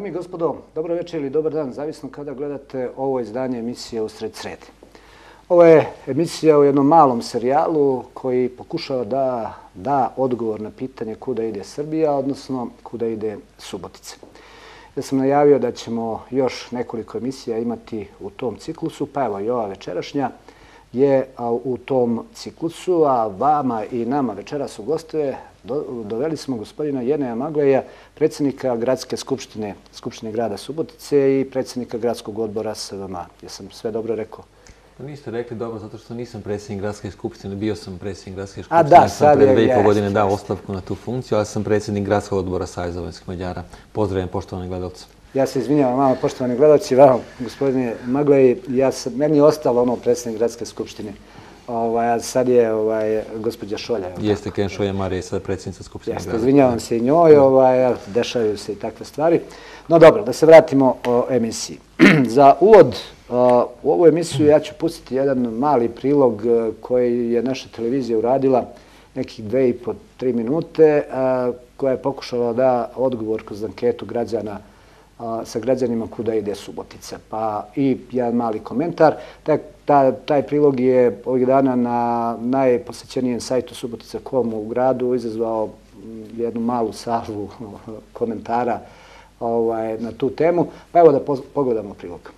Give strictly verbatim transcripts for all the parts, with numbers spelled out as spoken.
Dame i gospodo, dobro večer ili dobar dan, zavisno kada gledate ovo izdanje emisije Usred srede. Ovo je emisija u jednom malom serijalu koji pokušava da da odgovor na pitanje kuda ide Srbija, odnosno kuda ide Subotica. Ja sam najavio da ćemo još nekoliko emisija imati u tom ciklusu, pa evo i ova večerašnja je u tom ciklusu, a vama i nama večeras u gostove doveli smo gospodina Jeneja Magleja, predsjednika Gradske skupštine, Skupštine grada Subotice i predsjednika Gradskog odbora S V M A. Jesam sve dobro rekao? Niste rekli dobro, zato što nisam predsjednik Gradske skupštine, bio sam predsjednik Gradske skupštine, ja sam pred dve i pol godine dao ostavku na tu funkciju, ali sam predsjednik Gradskog odbora Saveza vojvođanskih Mađara. Pozdravljam poštovane gledalce. Ja se izvinjavam vama, poštovani gledalci, vama, gospodine Maglej, ja sam, meni je ostalo ono predsjednik Gradske skupštine, ovaj, a sad je ovaj, gospođa Šolja. Jeste, Ken Šolja Marija je sada predsjednica skupštine Jeste, grada. izvinjavam se i njoj, ovaj, dešavaju se i takve stvari. No dobro, da se vratimo o emisiji. Za uvod u ovu emisiju ja ću pustiti jedan mali prilog koji je naša televizija uradila nekih dve i po, tri minute, koja je pokušala da odgovor kroz anketu građana sa građanima kuda ide Subotica. Pa i jedan mali komentar. Taj, taj, taj prilog je ovih dana na najposećenijem sajtu subotica tačka com u gradu izazvao jednu malu salvu komentara ovaj, na tu temu. Pa evo da pogledamo prilog.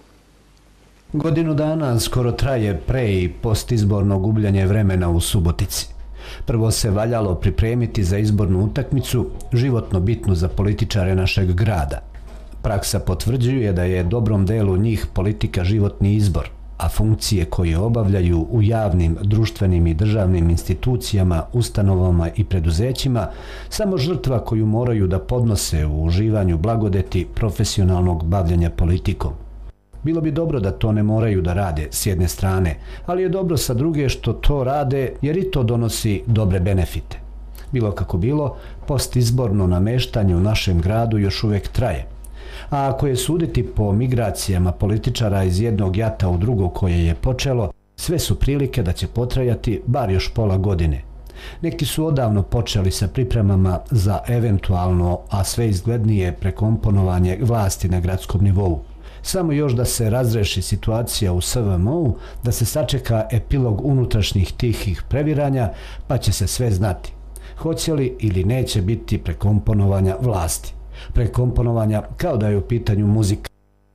Godinu dana skoro traje pre i postizborno gubljenje vremena u Subotici. Prvo se valjalo pripremiti za izbornu utakmicu, životno bitnu za političare našeg grada. Praksa potvrđuje da je dobrom delu njih politika životni izbor, a funkcije koje obavljaju u javnim, društvenim i državnim institucijama, ustanovama i preduzećima samo žrtva koju moraju da podnose u uživanju blagodeti profesionalnog bavljenja politikom. Bilo bi dobro da to ne moraju da rade s jedne strane, ali je dobro sa druge što to rade jer i to donosi dobre benefite. Bilo kako bilo, postizborno nameštanje u našem gradu još uvek traje. A ako je suditi po migracijama političara iz jednog jata u drugo koje je počelo, sve su prilike da će potrajati bar još pola godine. Neki su odavno počeli sa pripremama za eventualno, a sve izglednije prekomponovanje vlasti na gradskom nivou. Samo još da se razreši situacija u S V M U, da se sačeka epilog unutrašnjih tihih previranja, pa će se sve znati. Hoće li ili neće biti prekomponovanja vlasti? Prekomponovanja kao da je u pitanju muzika.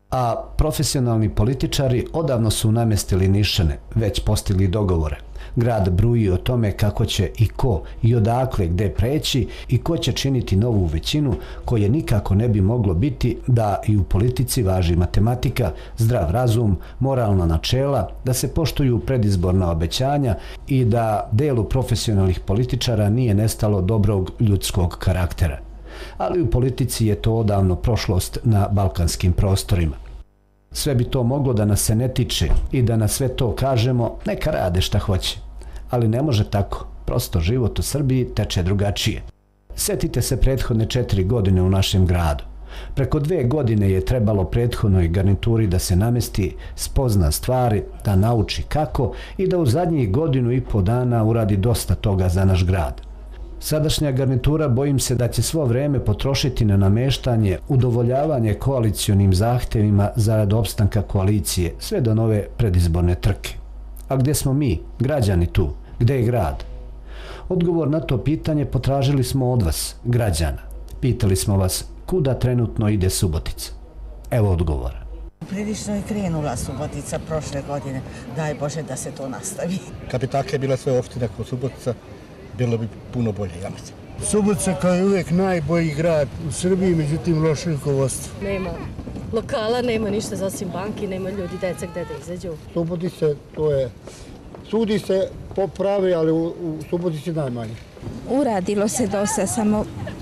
A profesionalni političari odavno su namestili nišane, već postigli dogovore. Grad bruji o tome kako će i ko i odakle gde preći i ko će činiti novu većinu koje nikako ne bi moglo biti da i u politici važi matematika, zdrav razum, moralna načela, da se poštuju predizborna obećanja i da delu profesionalnih političara nije nestalo dobrog ljudskog karaktera. Ali u politici je to odavno prošlost na balkanskim prostorima. Sve bi to moglo da nas se ne tiče i da na sve to kažemo neka rade šta hoće. Ali ne može tako, prosto život u Srbiji teče drugačije. Sjetite se prethodne četiri godine u našem gradu. Preko dve godine je trebalo prethodnoj garnituri da se namesti, spozna stvari, da nauči kako i da u zadnjih godinu i po dana uradi dosta toga za naš grad. Sadašnja garnitura bojim se da će svo vreme potrošiti na nameštanje, udovoljavanje koalicionim zahtevima zarad opstanka koalicije, sve do nove predizborne trke. A gde smo mi, građani tu? Gde je grad? Odgovor na to pitanje potražili smo od vas, građana. Pitali smo vas kuda trenutno ide Subotica. Evo odgovora. Prilično je krenula Subotica prošle godine. Daj Bože da se to nastavi. Kad bi tako bila sve opštine kao Subotica, bilo bi puno bolje, ja mislim. Subotica kao je uvijek najbolji grad u Srbiji, međutim loše rukovodstvo. Nema lokala, nema ništa za osim banki, nema ljudi, deca gde da izađu. Subotica, to je, sudi se popravi, ali u, u Subotici najmanje. Uradilo se dosta, samo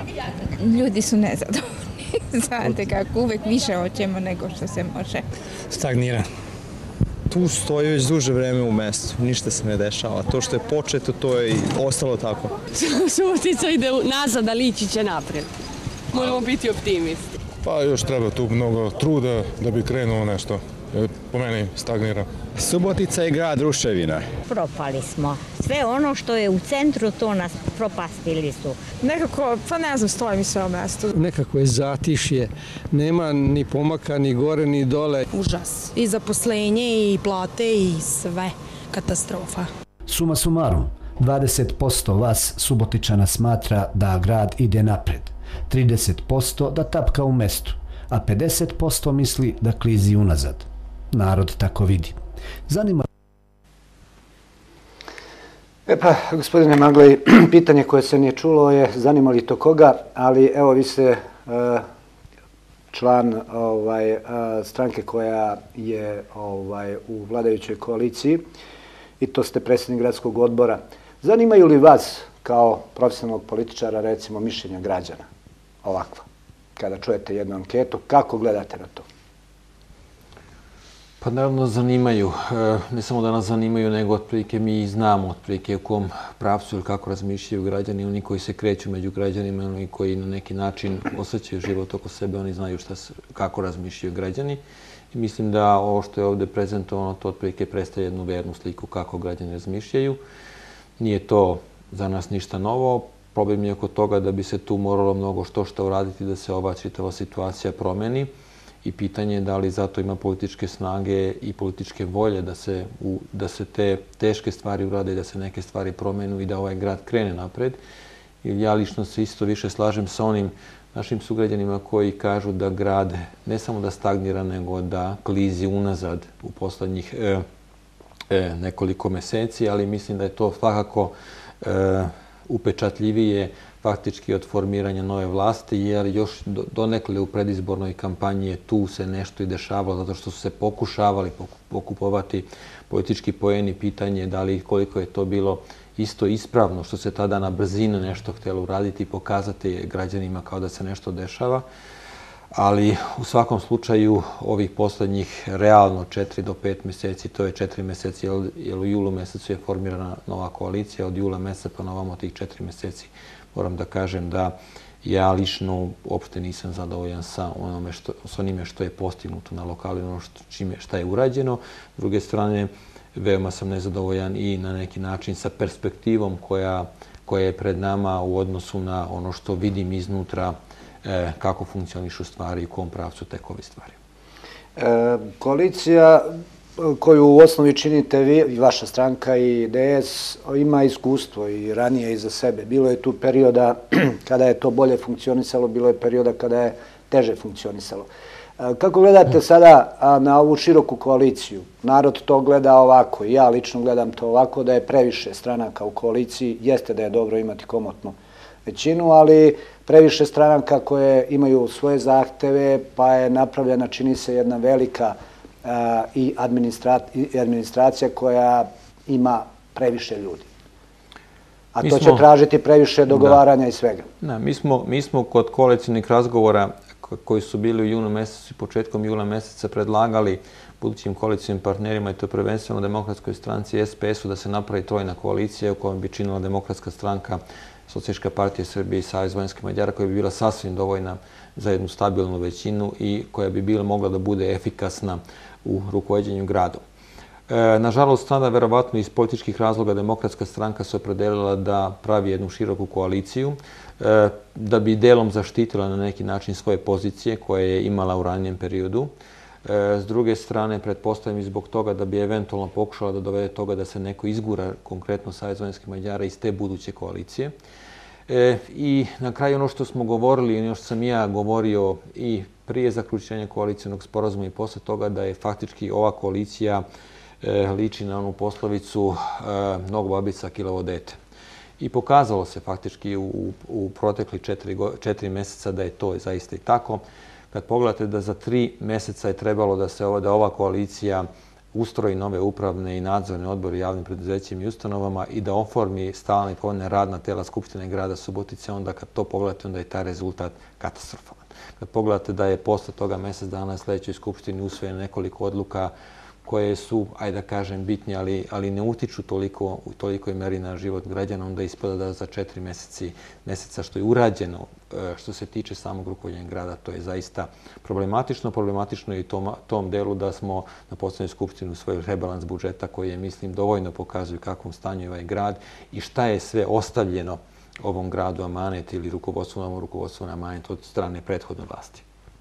ljudi su nezadovoljni. Znate kako, uvijek više hoćemo nego što se može. Stagnira. Tu stoji već duže vreme u mestu, ništa se ne dešava. To što je početo, to je i ostalo tako. Subotica ide nazad, ali ići će naprijed. Moramo biti optimisti. Pa još treba tu mnogo truda da bi krenulo nešto. Po meni stagnira. Subotica je grad ruševina. Propali smo. Sve ono što je u centru, to nas propastili su. Nekako, pa ne znam, stoji mi sve o mestu. Nekako je zatišje. Nema ni pomaka, ni gore, ni dole. Užas. I zaposlenje, i plate, i sve. Katastrofa. Suma sumarum, dvadeset posto vas Subotičana smatra da grad ide napred, trideset posto da tapka u mestu, a pedeset posto misli da klizi unazad. Narod tako vidi. Zanima... E pa, gospodine Maglej, pitanje koje se nije čulo je zanima li to koga, ali evo vi ste uh, član ovaj, uh, stranke koja je ovaj, u vladajućoj koaliciji i to ste predsjednik gradskog odbora. Zanimaju li vas kao profesionalnog političara, recimo, mišljenja građana ovakva? Kada čujete jednu anketu, kako gledate na to? Pa naravno zanimaju. Ne samo da nas zanimaju, nego otprilike mi znamo otprilike u kom pravcu ili kako razmišljaju građani. Oni koji se kreću među građanima, oni koji na neki način osjećaju život oko sebe, oni znaju šta, kako razmišljaju građani. I mislim da ovo što je ovdje prezentovano, to otprilike predstavlja jednu vernu sliku kako građani razmišljaju. Nije to za nas ništa novo. Problem je oko toga da bi se tu moralo mnogo što što uraditi da se ova čitava situacija promeni. I pitanje je da li zato ima političke snage i političke volje da se, u, da se te teške stvari urade i da se neke stvari promenu i da ovaj grad krene napred. I ja lično se isto više slažem sa onim našim sugrađanima koji kažu da grad ne samo da stagnira, nego da klizi unazad u poslednjih e, e, nekoliko meseci, ali mislim da je to svakako e, upečatljivije faktički od formiranja nove vlasti, jer još donekle u predizbornoj kampanji je tu se nešto i dešavalo, zato što su se pokušavali pokupovati politički poeni. Pitanje je da li koliko je to bilo isto ispravno, što se tada na brzinu nešto htjelo uraditi i pokazati građanima kao da se nešto dešava. Ali u svakom slučaju ovih poslednjih realno četiri do pet mjeseci, to je četiri mjeseci, jer u julu mjesecu je formirana nova koalicija, od jula mjeseca pa na ovamo tih četiri mjeseci moram da kažem da ja lično uopšte nisam zadovoljan sa onome što, s onime što je postignuto na lokalu, ono što, čime, šta je urađeno. S druge strane, veoma sam nezadovoljan i na neki način sa perspektivom koja, koja je pred nama u odnosu na ono što vidim iznutra, e, kako funkcionišu stvari i u kom pravcu tek ovi stvari. E, koalicija koju u osnovi činite vi, i vaša stranka i D S, ima iskustvo i ranije iza sebe. Bilo je tu perioda kada je to bolje funkcionisalo, bilo je perioda kada je teže funkcionisalo. Kako gledate sada na ovu široku koaliciju? Narod to gleda ovako, i ja lično gledam to ovako, da je previše stranaka u koaliciji. Jeste da je dobro imati komotnu većinu, ali previše stranaka koje imaju svoje zahteve, pa je napravljena, čini se, jedna velika i administracija koja ima previše ljudi. A to će tražiti previše dogovaranja i svega. Mi smo kod koalicijnih razgovora koji su bili u junu mjesecu i početkom jula mjeseca predlagali budućim koalicijnim partnerima, i to prvenstveno Demokratskoj stranci i S P S-u, da se napravi trojna koalicija u kojoj bi činila Demokratska stranka, Socijalistička partija Srbije i Savez vojvođanskih Mađara, koja bi bila sasvim dovoljna za jednu stabilnu većinu i koja bi bila mogla da bude efikasna u rukovođenju gradom. Nažalost, tada verovatno iz političkih razloga Demokratska stranka se opredelila da pravi jednu široku koaliciju, da bi delom zaštitila na neki način svoje pozicije koje je imala u ranijem periodu. S druge strane, pretpostavljam i zbog toga da bi eventualno pokušala da dovede toga da se neko izgura, konkretno Savez vojvođanskih Mađara, iz te buduće koalicije. I na kraju ono što smo govorili, ono što sam ja govorio i prije zaključenja koalicijnog sporazuma i posle toga, da je faktički ova koalicija liči na onu poslovicu mnogo babica, kilavo dete. I pokazalo se faktički u, u protekli četiri, četiri mjeseca da je to zaista i tako. Kad pogledate da za tri mjeseca je trebalo da se ova, da ova koalicija ustroji nove upravne i nadzorne odbore javnim preduzećima i ustanovama i da oformi stalne i povoljne radna tela Skupštine grada Subotice, onda kad to pogledate, onda je taj rezultat katastrofalan. Kad pogledate da je posle toga mjesec dana na sljedećoj Skupštini usvojeno nekoliko odluka koje su, ajde da kažem, bitnje, ali, ali ne utiču toliko, u tolikoj meri na život građana, onda ispada da za četiri meseci, meseca što je urađeno, što se tiče samog rukovodjenja grada, to je zaista problematično. Problematično je i tom, tom delu da smo na poslednjoj skupštini usvojili rebalans budžeta koji je, mislim, dovoljno pokazuje kakvom stanju je ovaj grad i šta je sve ostavljeno ovom gradu amanet ili rukovodstvu, novom rukovodstvu na amanet od strane prethodne vlasti.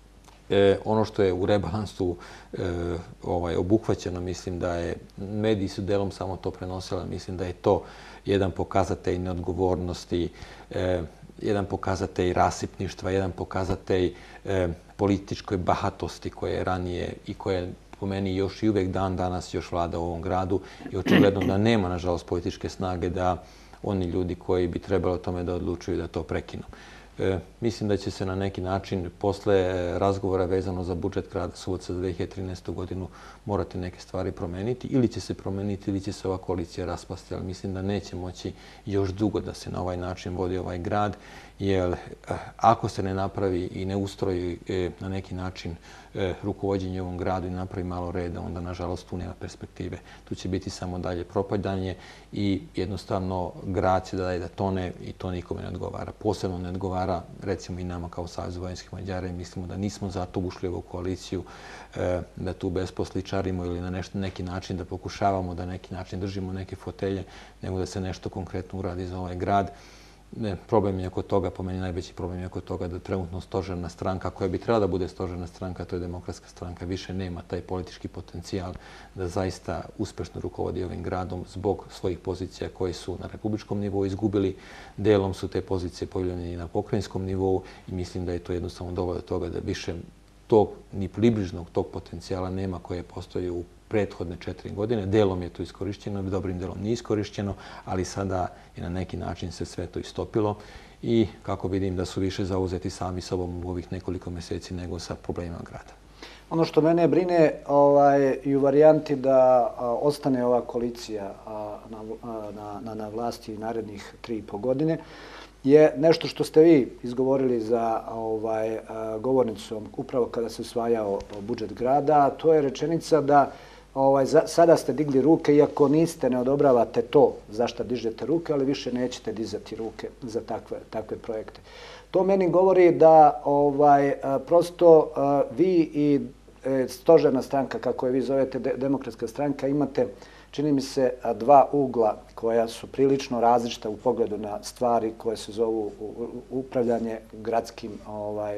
E, ono što je u rebalansu e, ovaj, obuhvaćeno, mislim da je, mediji su delom samo to prenosili, mislim da je to jedan pokazatelj neodgovornosti, e, jedan pokazatelj rasipništva, jedan pokazatelj e, političkoj bahatosti koje je ranije i koje po meni još i uvek dan danas još vlada u ovom gradu i očigledno da nema, nažalost, političke snage da oni ljudi koji bi trebali o tome da odlučuju da to prekinu. E, mislim da će se na neki način posle razgovora vezano za budžet grada Subotice za dve hiljade trinaestu. godinu morati neke stvari promeniti ili će se promeniti ili će se ova koalicija raspasti, ali mislim da neće moći još dugo da se na ovaj način vodi ovaj grad, jer ako se ne napravi i ne ustroji e, na neki način e, rukovođenje ovom gradu i napravi malo reda, onda nažalost tu nema perspektive. Tu će biti samo dalje propadanje i jednostavno grad će da daje da tone i to nikome ne odgovara. Posebno ne odgovara recimo i nama kao Savez vojvođanskih Mađara i mislimo da nismo zato ušli u ovu koaliciju e, da tu besposličarimo ili na nešto, neki način da pokušavamo da neki način držimo neke fotelje, nego da se nešto konkretno uradi za ovaj grad. Ne, problem je oko toga, po meni najveći problem je oko toga da trenutno stožerna stranka, koja bi trebala da bude stožerna stranka, to je Demokratska stranka, više nema taj politički potencijal da zaista uspešno rukovodi ovim gradom zbog svojih pozicija koje su na republičkom nivou izgubili. Delom su te pozicije pojavljene i na pokrajinskom nivou i mislim da je to jednostavno dovoljno do toga da više tog, ni približnog tog potencijala nema koje postoji u prethodne četiri godine. Delom je to iskorišćeno, dobrim delom nije iskorišćeno, ali sada je na neki način se sve to istopilo i kako vidim da su više zauzeti sami sobom u ovih nekoliko meseci nego sa problemima grada. Ono što mene brine ovaj, i u varijanti da a, ostane ova koalicija a, na, a, na, na, na vlasti narednih tri i po godine, je nešto što ste vi izgovorili za ovaj, a, govornicom upravo kada se usvajao budžet grada, a to je rečenica da ovaj, za, sada ste digli ruke, iako niste, ne odobravate to za šta dižete ruke, ali više nećete dizati ruke za takve, takve projekte. To meni govori da ovaj, a, prosto a, vi i e, stožerna stranka, kako je vi zovete, de, Demokratska stranka, imate, čini mi se, dva ugla koja su prilično različita u pogledu na stvari koje se zovu upravljanje gradskim ovaj,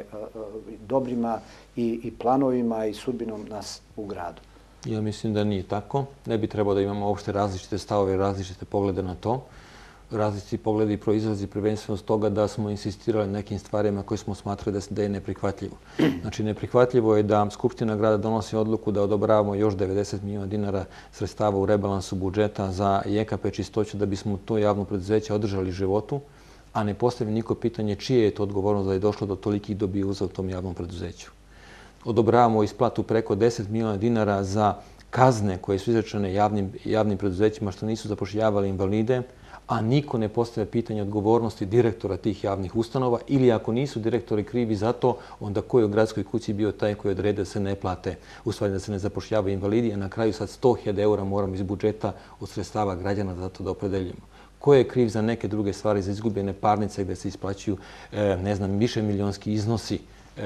dobrima i, i planovima i sudbinom nas u gradu. Ja mislim da nije tako. Ne bi trebalo da imamo uopšte različite stavove i različite poglede na to. Različiti pogledi proizlazi prvenstveno s toga da smo insistirali nekim stvarima koje smo smatrali da je neprihvatljivo. Znači, neprihvatljivo je da Skupština grada donosi odluku da odobravamo još devedeset miliona dinara sredstava u rebalansu budžeta za J K P čistoću da bismo to javno preduzeće održali životu, a ne postavi niko pitanje čije je to odgovornost da je došlo do tolikih dobijuza u tom javnom preduzeću. Odobravamo isplatu preko deset miliona dinara za kazne koje su izrečene javnim, javnim preduzećima što nisu zapošljavali invalide, a niko ne postavlja pitanje odgovornosti direktora tih javnih ustanova ili ako nisu direktori krivi za to, onda ko je u gradskoj kući bio taj koji odrede da se ne plate, u stvari da se ne zapošljavaju invalidi, a na kraju sad sto hiljada eura moramo iz budžeta od sredstava građana za to da opredeljujemo. Ko je kriv za neke druge stvari, za izgubljene parnice gde se isplaćuju, ne znam, više milionski iznosi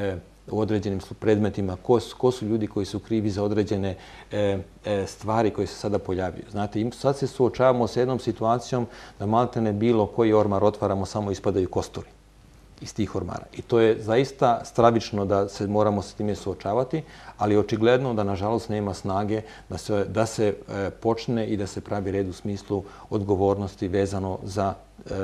u određenim predmetima, ko su, ko su ljudi koji su krivi za određene e, e, stvari koje se sada pojavljaju. Znate, sad se suočavamo sa jednom situacijom da maltene bilo koji ormar otvaramo, samo ispadaju kosturi iz tih ormara. I to je zaista stravično da se moramo sa time suočavati, ali očigledno da, nažalost, nema snage da se, da se e, počne i da se pravi red u smislu odgovornosti vezano za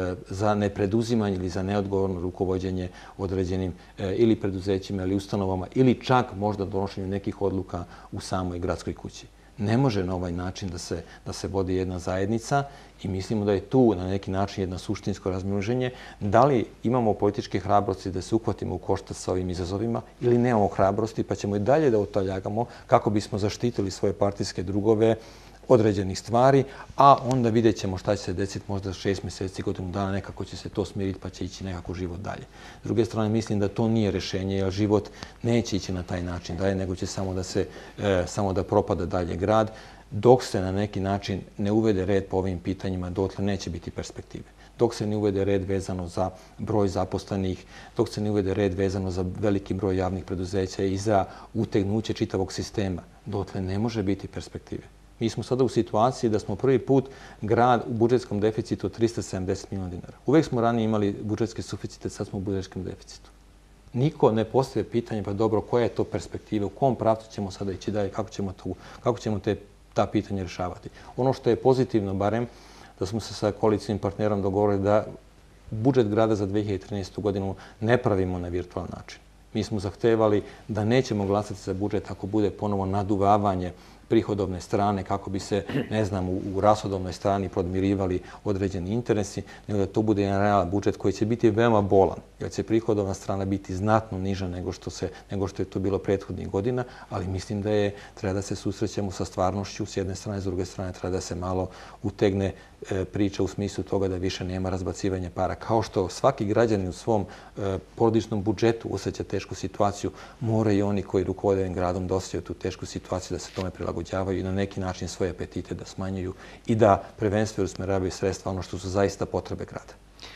za nepreduzimanje ili za neodgovorno rukovođenje određenim ili preduzećima ili ustanovama ili čak možda donošenju nekih odluka u samoj gradskoj kući. Ne može na ovaj način da se, da se vodi jedna zajednica i mislimo da je tu na neki način jedno suštinsko razmnoženje. Da li imamo političke hrabrosti da se uhvatimo u koštac sa ovim izazovima ili nemamo hrabrosti pa ćemo i dalje da otaljagamo kako bismo zaštitili svoje partijske drugove, određenih stvari, a onda vidjet ćemo šta će se desiti možda šest mjeseci, godinu dana, nekako će se to smiriti pa će ići nekako život dalje. S druge strane, mislim da to nije rješenje, jer život neće ići na taj način dalje, nego će samo da se, e, samo da propada dalje grad. Dok se na neki način ne uvede red po ovim pitanjima, dotle neće biti perspektive. Dok se ne uvede red vezano za broj zaposlenih, dok se ne uvede red vezano za veliki broj javnih preduzeća i za utegnuće čitavog sistema, dotle ne može biti perspektive. Mi smo sada u situaciji da smo prvi put grad u budžetskom deficitu od trista sedamdeset milijuna dinara. Uvijek smo ranije imali budžetske suficite, sad smo u budžetskom deficitu. Niko ne postavlja pitanje, pa dobro, koja je to perspektiva, u kom pravcu ćemo sada ići dalje, kako ćemo, to, kako ćemo te, ta pitanja rješavati. Ono što je pozitivno, barem, da smo se sa koalicijnim partnerom dogovorili da budžet grada za dve hiljade trinaestu. godinu ne pravimo na virtualan način. Mi smo zahtevali da nećemo glasati za budžet ako bude ponovo naduvavanje prihodovne strane, kako bi se, ne znam, u, u rashodovnoj strani podmirivali određeni interesi, nego da to bude jedan realan budžet koji će biti veoma bolan, jer će prihodovna strana biti znatno niža nego što, se, nego što je to bilo prethodnih godina, ali mislim da je, treba da se susrećemo sa stvarnošću s jedne strane, s druge strane treba da se malo utegne e, priča u smislu toga da više nema razbacivanja para. Kao što svaki građanin u svom e, porodičnom budžetu osjeća tešku situaciju, mora i oni koji rukovode ovim gradom da osjećaju tu tešku situaciju, da se tome prilagođavaju i na neki način svoje apetite da smanjuju i da prvenstveno usmeravaju sredstva ono što su zaista potrebe grada.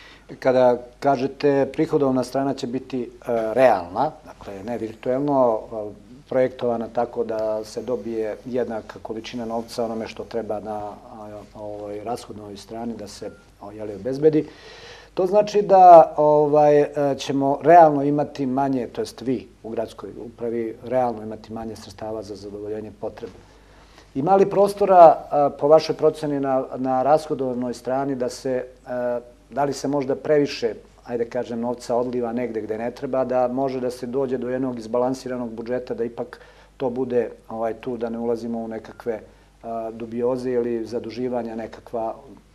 Kada kažete prihodovna strana će biti uh, realna, dakle ne virtuelno, uh, projektovana tako da se dobije jednaka količina novca onome što treba na uh, ovoj rashodnoj strani da se uh, jeli, obezbedi, to znači da ovaj, ćemo realno imati manje, to jest vi u gradskoj upravi, realno imati manje sredstava za zadovoljenje potrebe. Ima li prostora, uh, po vašoj procjeni na, na rashodovnoj strani, da se uh, da li se možda previše, ajde kažem, novca odliva negde gde ne treba, da može da se dođe do jednog izbalansiranog budžeta, da ipak to bude ovaj, tu, da ne ulazimo u nekakve a, dubioze ili zaduživanja nekakva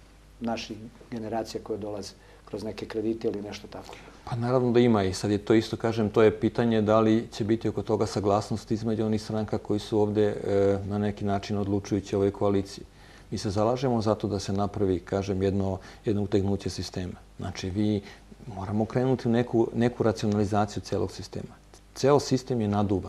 naših generacija koje dolaze kroz neke kredite ili nešto tako? Pa naravno da ima i sad je to isto, kažem, to je pitanje da li će biti oko toga saglasnost između onih stranaka koji su ovde e, na neki način odlučujući ovoj koaliciji. Mi se zalažemo zato da se napravi, kažem, jedno, jedno utegnuće sistema. Znači, vi moramo krenuti u neku, neku racionalizaciju celog sistema. Ceo sistem je naduvan.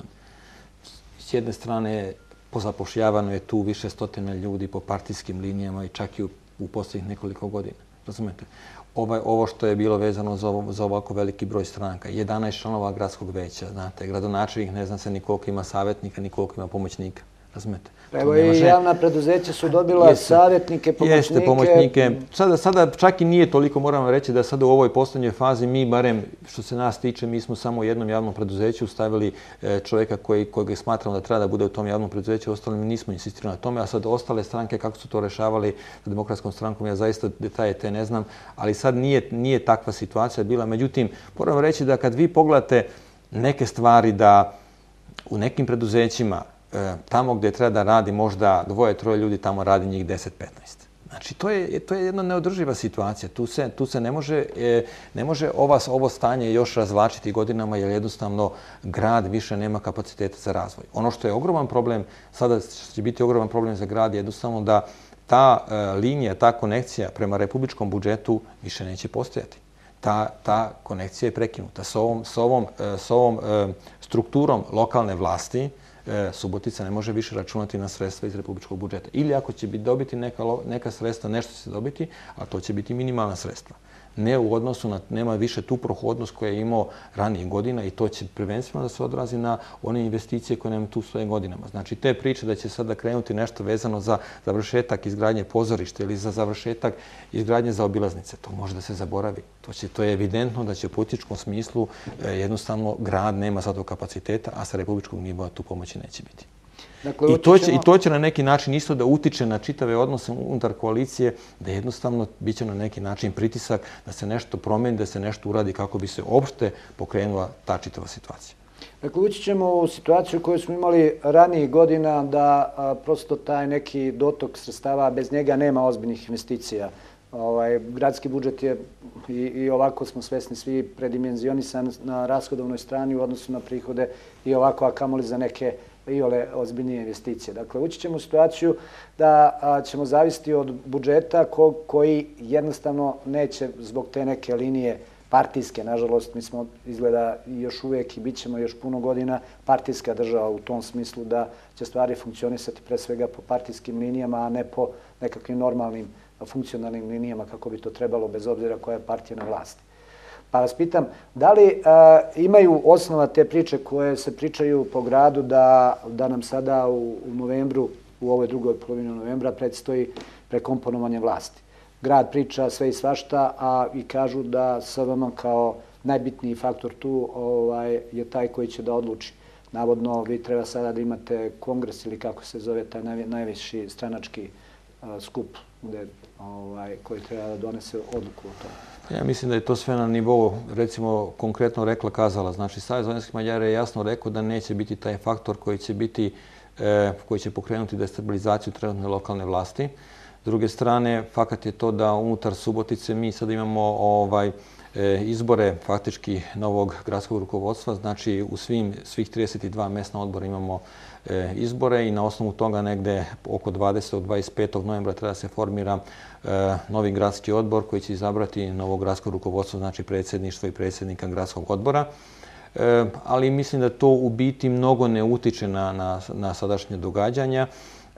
S jedne strane, pozapošljavano je tu više stotina ljudi po partijskim linijama i čak i u, u posljednjih nekoliko godina. Razumete? Ovo, ovo što je bilo vezano za, ovo, za ovako veliki broj stranaka, jedanaest članova gradskog veća, znate, gradonačelnik ne zna se ni koliko ima savjetnika, ni koliko ima pomoćnika. Razumete? Evo i javna preduzeća su dobila jeste, savjetnike, pomoćnike. Jeste, pomoćnike. Sada, sada čak i nije toliko, moramo reći da sada u ovoj posljednjoj fazi mi, barem što se nas tiče, mi smo samo u jednom javnom preduzeću stavili čovjeka koji, kojeg smatramo da treba da bude u tom javnom preduzeću, ostali mi nismo insistirali na tome, a sad ostale stranke kako su to rešavali sa Demokratskom strankom, ja zaista detalje te ne znam, ali sad nije, nije takva situacija bila. Međutim, moramo reći da kad vi pogledate neke stvari da u nekim preduzećima tamo gdje treba da radi možda dvoje, troje ljudi, tamo radi njih deset petnaest. Znači, to je, to je jedna neodrživa situacija. Tu se, tu se ne može, ne može ova, ovo stanje još razvlačiti godinama jer jednostavno grad više nema kapaciteta za razvoj. Ono što je ogroman problem, sada će biti ogroman problem za grad, je jednostavno da ta linija, ta konekcija prema republičkom budžetu više neće postojati. Ta, ta konekcija je prekinuta. S ovom, s ovom, s ovom strukturom lokalne vlasti Subotica ne može više računati na sredstva iz republičkog budžeta. Ili ako će biti dobiti neka, neka sredstva, nešto će se dobiti, a to će biti minimalna sredstva. Ne u odnosu na, nema više tu prohodnost koja je imao ranijih godina i to će prvenstveno da se odrazi na one investicije koje nam tu stoje godinama. Znači, te priče da će sada krenuti nešto vezano za završetak izgradnje pozorišta ili za završetak izgradnje zaobilaznice, to može da se zaboravi. To, će, to je evidentno da će u političkom smislu eh, jednostavno grad nema za to kapaciteta, a sa republičkog nivoa tu pomoći neće biti. Dakle, I, to će, I to će na neki način isto da utiče na čitave odnose unutar koalicije, da jednostavno bit će na neki način pritisak da se nešto promeni, da se nešto uradi kako bi se uopšte pokrenula ta čitava situacija. Dakle, ući ćemo u situaciju koju smo imali ranijih godina da a, prosto taj neki dotok sredstava, bez njega nema ozbiljnih investicija. Ovaj, gradski budžet je i, i ovako smo svesni svi predimenzionisan na rashodovnoj strani u odnosu na prihode i ovako, a kamoli za neke iole ozbiljnije investicije. Dakle, ući ćemo u situaciju da ćemo zavisiti od budžeta koji jednostavno neće zbog te neke linije partijske, nažalost, mi smo izgleda još uvijek i bit ćemo još puno godina partijska država u tom smislu da će stvari funkcionisati pre svega po partijskim linijama, a ne po nekakvim normalnim funkcionalnim linijama kako bi to trebalo bez obzira koja je partija na vlasti. Pa vas pitam, da li a, imaju osnova te priče koje se pričaju po gradu da, da nam sada u, u novembru, u ovoj drugoj polovini novembra, predstoji prekomponovanje vlasti? Grad priča sve i svašta, a i kažu da S V M kao najbitniji faktor tu ovaj, je taj koji će da odluči. Navodno, vi treba sada da imate kongres ili kako se zove taj naj, najviši stranački a, skup gde, ovaj, koji treba da donese odluku o tome. Ja mislim da je to sve na nivou, recimo, konkretno rekla kazala. Znači, Savez vojvođanskih Mađara je jasno rekao da neće biti taj faktor koji će biti, e, koji će pokrenuti destabilizaciju trenutne lokalne vlasti. S druge strane, fakat je to da unutar Subotice mi sad imamo ovaj, e, izbore faktički novog gradskog rukovodstva. Znači, u svim, svih trideset dva mesna odbora imamo e, izbore i na osnovu toga negde oko dvadesetog do dvadeset petog novembra treba se formira e, novi gradski odbor koji će izabrati novo gradsko rukovodstvo, znači predsjedništvo i predsjednika gradskog odbora. E, ali mislim da to u biti mnogo ne utiče na, na, na sadašnje događanja.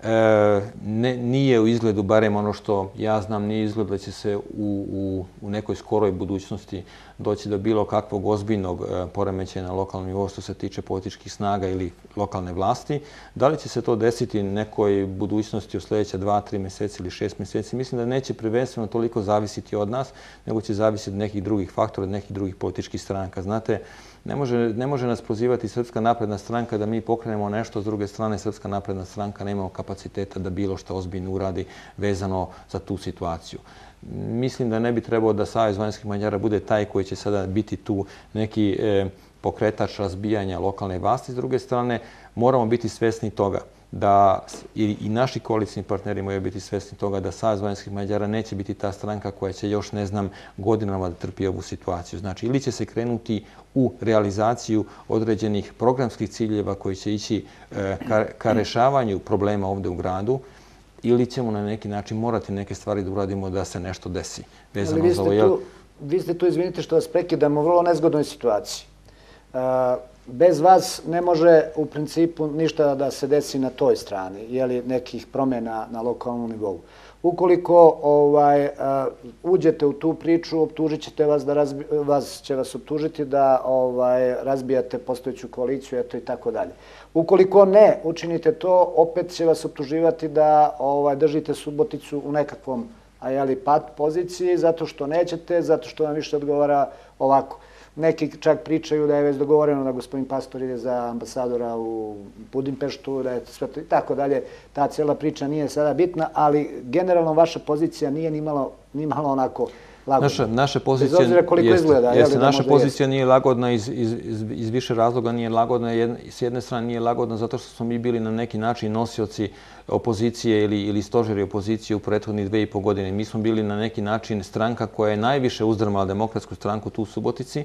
E, ne, nije u izgledu, barem ono što ja znam, nije izgled da će se u, u, u nekoj skoroj budućnosti doći do bilo kakvog ozbiljnog e, poremećaja na lokalnom nivou što se tiče političkih snaga ili lokalne vlasti. Da li će se to desiti nekoj budućnosti u sljedeća dva, tri mjeseci ili šest mjeseci? Mislim da neće prvenstveno toliko zavisiti od nas, nego će zavisiti od nekih drugih faktora, od nekih drugih političkih stranaka. Znate, Ne može, ne može nas prozivati Srpska napredna stranka da mi pokrenemo nešto, s druge strane Srpska napredna stranka nema kapaciteta da bilo što ozbiljno uradi vezano za tu situaciju. Mislim da ne bi trebalo da Savez vojvođanskih Mađara bude taj koji će sada biti tu neki e, pokretač razbijanja lokalne vlasti. S druge strane, moramo biti svesni toga da i, i naši koalicijni partneri moraju biti svesni toga da Savez vojvođanskih Mađara neće biti ta stranka koja će još, ne znam, godinama da trpi ovu situaciju. Znači, ili će se krenuti u realizaciju određenih programskih ciljeva koji će ići e, ka, ka rešavanju problema ovde u gradu, ili ćemo na neki način morati neke stvari da uradimo da se nešto desi. Vezano vi, za ste ovo, tu, vi ste tu, izvinite što vas prekidamo, u vrlo nezgodnoj situaciji. Uh, bez vas ne može u principu ništa da se desi na toj strani, jeli nekih promjena na lokalnom nivou. Ukoliko ovaj, uh, uđete u tu priču, optužit ćete vas da razbi, vas će vas optužiti da ovaj, razbijate postojeću koaliciju, eto i tako dalje. Ukoliko ne učinite to, opet će vas optuživati da ovaj, držite Suboticu u nekakvom ajali, pad poziciji, zato što nećete, zato što vam više odgovara ovako. Neki čak pričaju da je već dogovoreno da gospodin Pastor ide za ambasadora u Budimpeštu, da je sve to i tako dalje. Ta cijela priča nije sada bitna, ali generalno vaša pozicija nije ni malo, ni malo onako lagodna. Naša, naša pozicija, bez obzira koliko jeste, izgleda. Jeste, jeli, naša pozicija jest. nije lagodna iz, iz, iz, iz više razloga. Nije lagodna. Jedna, s jedne strane nije lagodna zato što smo mi bili na neki način nosioci opozicije ili, ili stožeri opozicije u prethodnih dve i po godine. Mi smo bili na neki način stranka koja je najviše uzdrmala Demokratsku stranku tu u Subotici.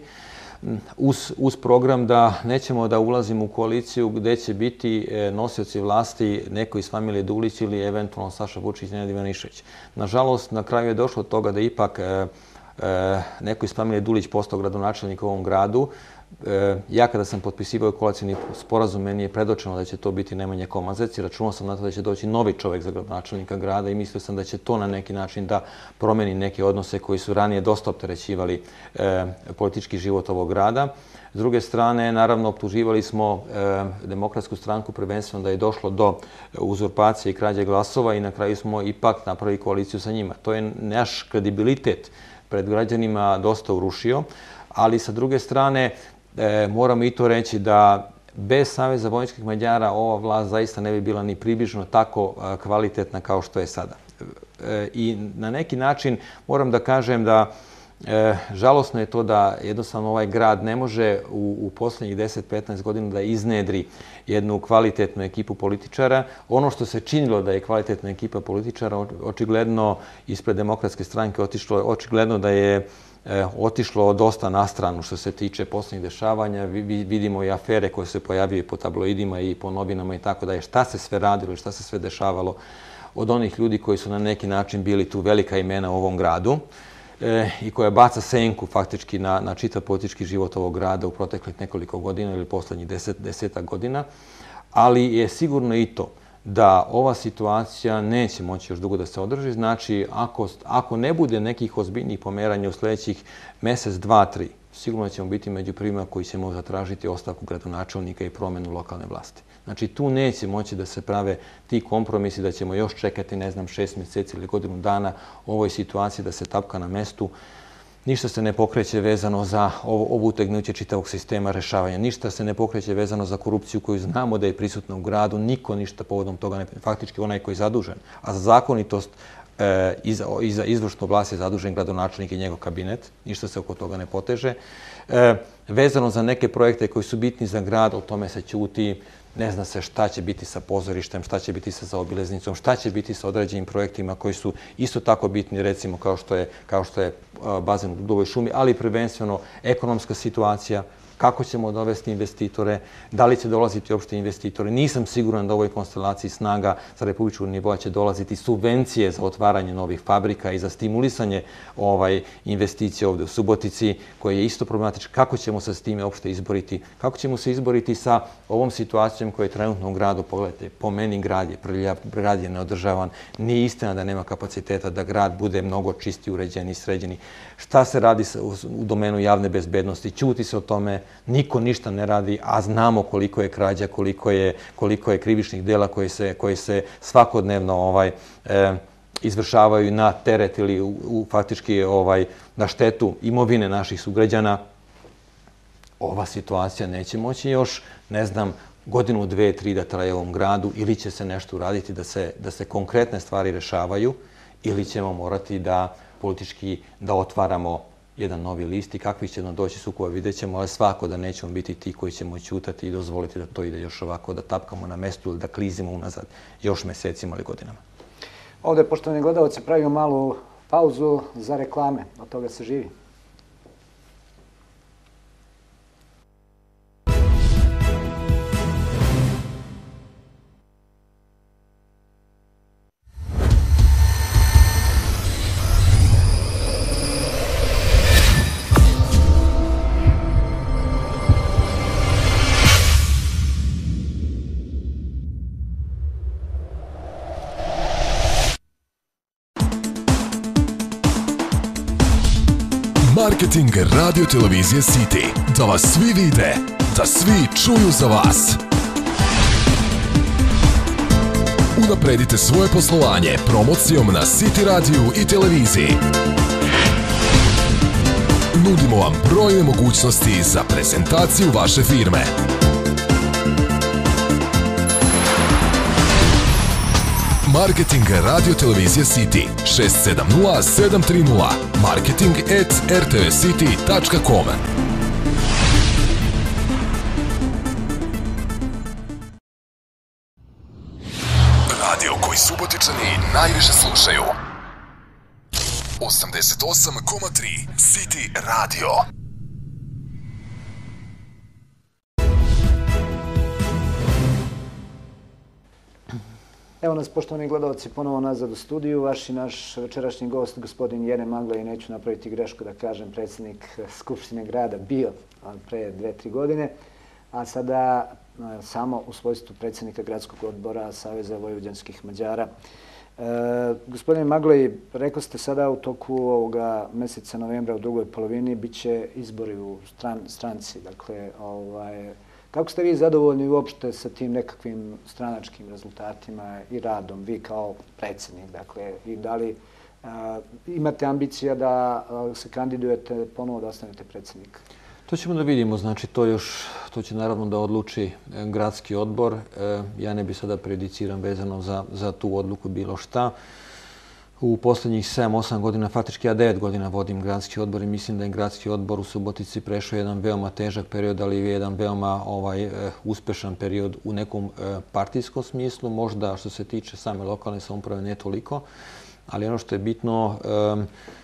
Uz, uz program da nećemo da ulazimo u koaliciju gdje će biti nosioci vlasti neko iz familije Dulić ili eventualno Saša Vučić i Nenad Ivanišević. Nažalost, na kraju je došlo od toga da ipak e, e, neko iz familije Dulić postao gradonačelnik u ovom gradu. E, ja kada sam potpisivao koalicijni sporazum, meni je predočeno da će to biti Nemanja Komazec i računao sam na to da će doći novi čovjek za gradonačelnika grada i mislio sam da će to na neki način da promeni neke odnose koji su ranije dosta opterećivali e, politički život ovog grada. S druge strane, naravno, optuživali smo e, Demokratsku stranku prvenstveno da je došlo do uzurpacije i krađe glasova i na kraju smo ipak napravili koaliciju sa njima. To je naš kredibilitet pred građanima dosta urušio, ali sa druge strane, E, moramo i to reći da bez Saveza vojvođanskih Mađara ova vlast zaista ne bi bila ni približno tako a, kvalitetna kao što je sada. E, I na neki način moram da kažem da e, žalosno je to da jednostavno ovaj grad ne može u, u posljednjih deset do petnaest godina da iznedri jednu kvalitetnu ekipu političara. Ono što se činilo da je kvalitetna ekipa političara, očigledno ispred Demokratske stranke otišlo, očigledno da je otišlo dosta na stranu što se tiče posljednjih dešavanja. Vidimo i afere koje se pojavljaju po tabloidima i po novinama i tako dalje. Šta se sve radilo i šta se sve dešavalo od onih ljudi koji su na neki način bili tu velika imena u ovom gradu i koja baca senku faktički na, na čitav politički život ovog grada u proteklih nekoliko godina ili poslednjih deset, desetak godina. Ali je sigurno i to da ova situacija neće moći još dugo da se održi. Znači, ako, ako ne bude nekih ozbiljnih pomeranja u sljedećih mesec, dva, tri, sigurno ćemo biti među prvima koji ćemo zatražiti ostavku gradonačelnika i promenu lokalne vlasti. Znači, tu neće moći da se prave ti kompromisi, da ćemo još čekati, ne znam, šest mjeseci ili godinu dana u ovoj situaciji da se tapka na mestu. Ništa se ne pokreće vezano za ovo utegnuće čitavog sistema rešavanja. Ništa se ne pokreće vezano za korupciju koju znamo da je prisutna u gradu. Niko ništa povodom toga ne... Faktički onaj koji je zadužen. A za zakonitost e, i, za, i za izvršnu vlast je zadužen gradonačelnik i njegov kabinet. Ništa se oko toga ne poteže. E, vezano za neke projekte koji su bitni za grad, o tome se ćuti. Ne zna se šta će biti sa pozorištem, šta će biti sa zaobilaznicom, šta će biti sa određenim projektima koji su isto tako bitni, recimo kao što je, kao što je bazen u Dudovoj šumi, ali prvenstveno ekonomska situacija, kako ćemo dovesti investitore, da li će dolaziti uopšte investitori. Nisam siguran da u ovoj konstelaciji snaga sa republičkog nivoa će dolaziti subvencije za otvaranje novih fabrika i za stimulisanje ovaj, investicije ovde u Subotici, koje je isto problematično. Kako ćemo se s time uopšte izboriti? Kako ćemo se izboriti sa ovom situacijom koja je trenutno u gradu? Pogledajte, po meni grad je prljav, grad je neodržavan. Nije istina da nema kapaciteta da grad bude mnogo čisti, uređeni i sređeni. Šta se radi u domenu javne bezbednosti? Ćuti se o tome. Niko ništa ne radi, a znamo koliko je krađa, koliko je, koliko je krivičnih dela koji se, koji se svakodnevno ovaj, e, izvršavaju na teret ili u, u, faktički ovaj, na štetu imovine naših sugrađana. Ova situacija neće moći još, ne znam, godinu, dve, tri da traje u ovom gradu, ili će se nešto uraditi da se, da se konkretne stvari rešavaju, ili ćemo morati da politički da otvaramo jedan novi list i kakvih će nam doći sukoba, vidjet ćemo, ali svako da nećemo biti ti koji ćemo ćutati i dozvoliti da to ide još ovako, da tapkamo na mestu ili da klizimo unazad još mesecima ili godinama. Ovdje, poštovani gledalci, pravimo malu pauzu za reklame. Od toga se živi. Marketing radio televizije City. Da vas svi vide, da svi čuju za vas. Unapredite svoje poslovanje promocijom na City radiju i televiziji. Nudimo vam brojne mogućnosti za prezentaciju vaše firme. Marketing radio televizije City šest sedam nula sedam tri nula marketing at r t v city tačka com. Radio koji Subotičani najviše slušaju. osamdeset osam zarez tri City Radio. Evo nas, poštovani gledalci, ponovo nazad u studiju. Vaš i naš večerašnji gost, gospodin Jene Magla, i neću napraviti grešku da kažem, predsjednik Skupštine grada bio pre dve, tri godine, a sada samo u svojstvu predsjednika gradskog odbora Saveza vojvođanskih Mađara. E, gospodine Maglej, rekli ste sada u toku ovoga mjeseca novembra u drugoj polovini bit će izbori u stran, stranci. Dakle, ovaj, kako ste vi zadovoljni uopšte sa tim nekakvim stranačkim rezultatima i radom, vi kao predsjednik? Dakle, i da li a, imate ambicija da a, se kandidujete ponovo da ostanete predsjednik? To ćemo da vidimo, znači to još, to će naravno da odluči gradski odbor. Ja ne bih sada prejudiciram vezano za, za tu odluku bilo šta. U posljednjih sedam osam godina, faktički ja devet godina vodim gradski odbor i mislim da je gradski odbor u Subotici prešao jedan veoma težak period, ali je jedan veoma ovaj, uspešan period u nekom partijskom smislu. Možda što se tiče same lokalne samouprave ne toliko, ali ono što je bitno,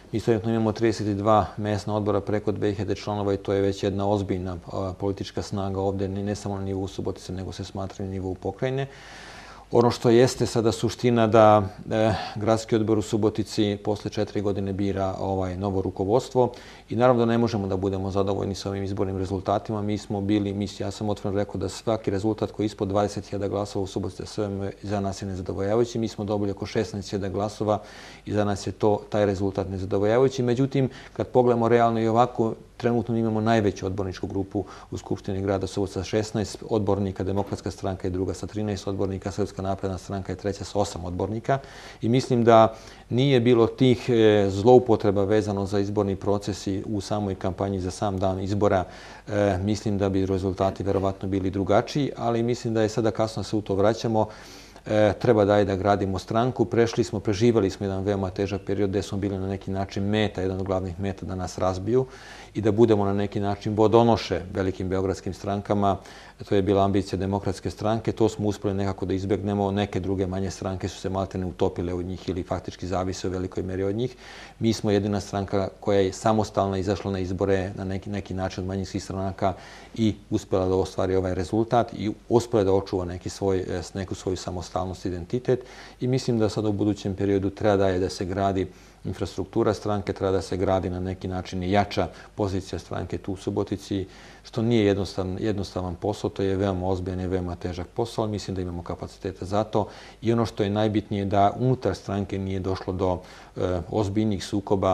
Mi trenutno imamo trideset dva mesna odbora, preko dve hiljade članova i to je već jedna ozbiljna politička snaga ovde, ne samo na nivou Subotice, nego se smatra na nivou pokrajine. Ono što jeste sada suština da e, gradski odbor u Subotici posle četiri godine bira ovaj novo rukovodstvo i naravno da ne možemo da budemo zadovoljni sa ovim izbornim rezultatima. Mi smo bili, mi, ja sam otvoreno rekao da svaki rezultat koji je ispod dvadeset hiljada glasova u Subotici sve za nas je nezadovoljavajući. Mi smo dobili oko šesnaest hiljada glasova i za nas je to taj rezultat nezadovoljavajući. Međutim, kad pogledamo realno i ovako, trenutno imamo najveću odborničku grupu u Skupštini grada Subotica, šesnaest odbornika, Demokratska stranka je druga sa trinaest odbornika, Srpska napredna stranka je treća sa osam odbornika. I mislim da nije bilo tih zloupotreba vezano za izborni proces i u samoj kampanji za sam dan izbora. E, mislim da bi rezultati verovatno bili drugačiji, ali mislim da je sada kasno se u to vraćamo. E, treba da je da gradimo stranku. Prešli smo, preživali smo jedan veoma težak period gde smo bili na neki način meta, jedan od glavnih meta da nas razbiju i da budemo na neki način vodonoše velikim beogradskim strankama. To je bila ambicija Demokratske stranke. To smo uspeli nekako da izbegnemo. Neke druge manje stranke su se maltene utopile od njih ili faktički zavise u velikoj meri od njih. Mi smo jedina stranka koja je samostalno izašla na izbore na neki, neki način od manjinskih stranaka i uspela da ostvari ovaj rezultat i uspela da očuva neki svoj, neku svoju samostalnost, identitet. I mislim da sad u budućem periodu treba da je da se gradi infrastruktura stranke, treba da se gradi na neki način i jača pozicija stranke tu u Subotici, što nije jednostavan, jednostavan posao, to je veoma ozbiljan i veoma težak posao, ali mislim da imamo kapaciteta za to. I ono što je najbitnije da unutar stranke nije došlo do e, ozbiljnih sukoba.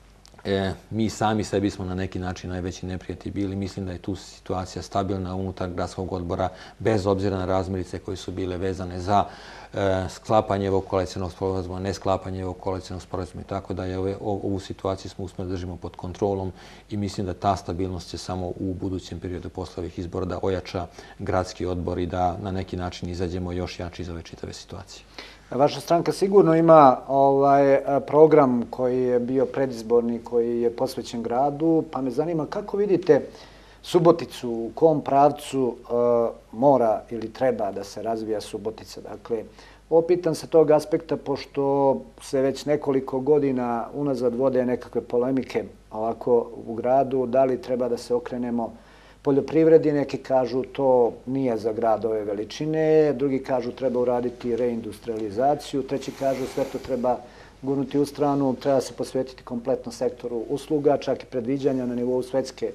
E, mi sami sebi smo na neki način najveći neprijatelji bili. Mislim da je tu situacija stabilna unutar gradskog odbora, bez obzira na razmirice koje su bile vezane za e, sklapanje ovog koalicionog sporazuma, ne sklapanje ovog koalicionog sporazuma i tako da je ove, ovu situaciju smo uspjeli da držimo pod kontrolom i mislim da ta stabilnost će samo u budućem periodu posle ovih izbora da ojača gradski odbor i da na neki način izađemo još jači iz ove čitave situacije. Vaša stranka sigurno ima ovaj program koji je bio predizborni, koji je posvećen gradu, pa me zanima kako vidite Suboticu, u kom pravcu uh, mora ili treba da se razvija Subotica. Dakle, ovo pitam se tog aspekta, pošto se već nekoliko godina unazad vode nekakve polemike ovako u gradu, da li treba da se okrenemo poljoprivredi, neki kažu to nije za grad ove veličine, drugi kažu treba uraditi reindustrializaciju, treći kažu sve to treba gurnuti u stranu, treba se posvetiti kompletno sektoru usluga, čak i predviđanja na nivou svetske,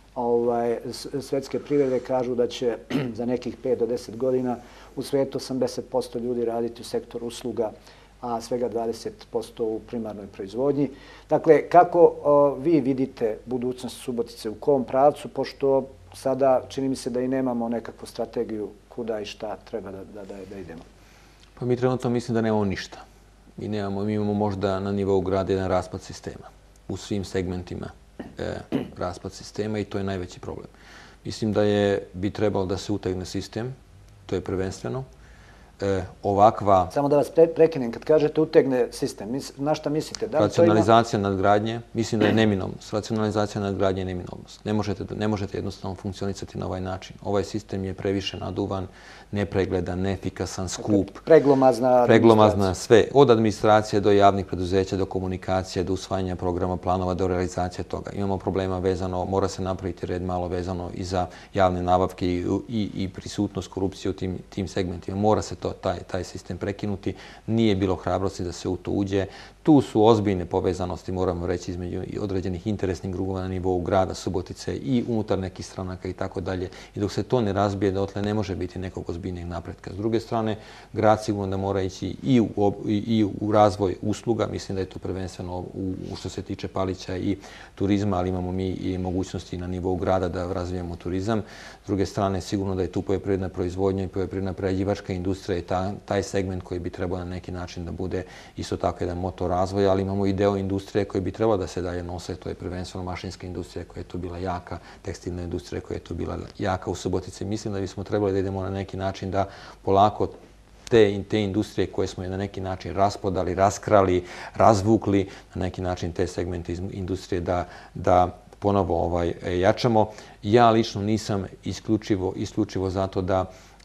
ovaj, svetske privrede kažu da će za nekih pet do deset godina u svetu osamdeset posto ljudi raditi u sektoru usluga, a svega dvadeset posto u primarnoj proizvodnji. Dakle, kako o, vi vidite budućnost Subotice, u kom pravcu, pošto sada čini mi se da i nemamo nekakvu strategiju kuda i šta treba da, da, da idemo? Pa mi trenutno mislim da nemamo ništa. Mi, nemamo, mi imamo možda na nivou grada jedan raspad sistema. U svim segmentima e, raspad sistema i to je najveći problem. Mislim da je, bi trebalo da se utegne sistem, to je prvenstveno. E, ovakva... Samo da vas pre prekinem, kad kažete utegne sistem, mis, na šta mislite? Da racionalizacija ima... nadgradnje, mislim da je neminovnost. Racionalizacija nadgradnje je neminovnost. Ne možete, ne možete jednostavno funkcionisati na ovaj način. Ovaj sistem je previše naduvan, nepregledan, neefikasan, skup. Preglomazna Preglomazna sve. Od administracije do javnih preduzeća, do komunikacije, do usvajanja programa, planova, do realizacije toga. Imamo problema vezano, mora se napraviti red malo vezano i za javne nabavke i, i, i prisutnost korupcije u tim, tim segmentima. Mora se to, taj, taj sistem prekinuti. Nije bilo hrabrosti da se u to uđe. Tu su ozbiljne povezanosti, moramo reći, između određenih interesnih krugova na nivou grada Subotice i unutar nekih stranaka i tako dalje. I dok se to ne razbije, dotle ne može biti nekog ozbiljnijeg napretka. S druge strane, grad sigurno da mora ići i u, i u razvoj usluga. Mislim da je to prvenstveno u, u što se tiče Palića i turizma, ali imamo mi i mogućnosti na nivou grada da razvijemo turizam. S druge strane, sigurno da je tu poljoprivredna proizvodnja i poljoprivredna prerađivačka industrija i ta, taj segment koji bi trebao na neki način da bude isto tako jedan motor razvoja, ali imamo i deo industrije koji bi trebalo da se dalje nose, to je prvenstveno mašinska industrija koja je tu bila jaka, tekstilna industrija koja je tu bila jaka u Subotici. Mislim da bismo trebali da idemo na neki način da polako te, te industrije koje smo na neki način raspodali, raskrali, razvukli, na neki način te segmente iz industrije da, da ponovo ovaj, jačamo. Ja lično nisam isključivo, isključivo zato da